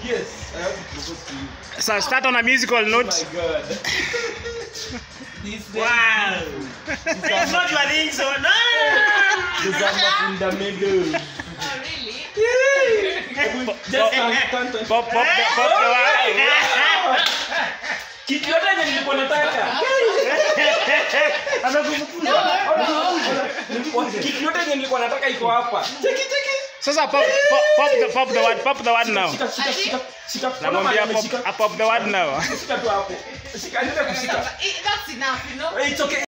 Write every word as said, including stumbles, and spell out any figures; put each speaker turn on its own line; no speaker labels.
Yes, I have to propose to you.
So start on a musical note.
Oh my God. This
Wow. It's not your thing, so no.
This is in the middle.
Oh, really?
Just turn, turn, turn.
Pop, pop, the, pop the wine.
Kitu yote yenye nilikuwa nataka. Kitu yote yenye nilikuwa nataka iko hapa. Cheki cheki.
Sasa pop, pop, pop the, pop the word, pop the word now.
Shika shika shika. Shika.
Namwambia pop, pop the word now.
Shika tu hapo. Shika, endelea kushika.
That's enough, you know.
It's okay.